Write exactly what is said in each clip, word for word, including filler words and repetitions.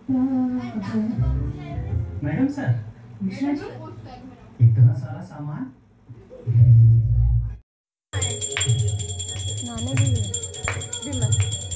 Madam sir, Mishra ji, इतना सारा सामान। नाने भी है दिल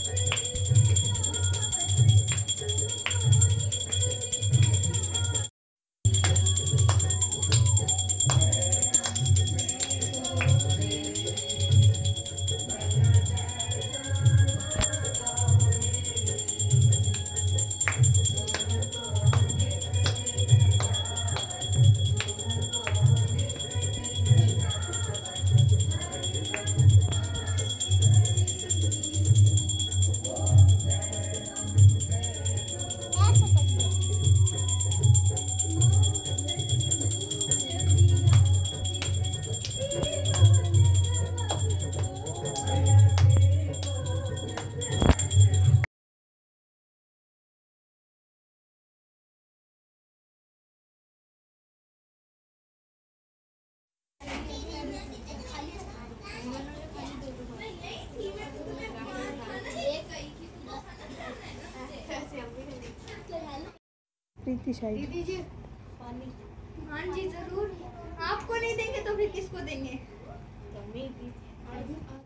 प्रीति शायद दीदी जी पानी। हाँ जी जरूर, आपको नहीं देंगे तो फिर किसको देंगे? तो मैं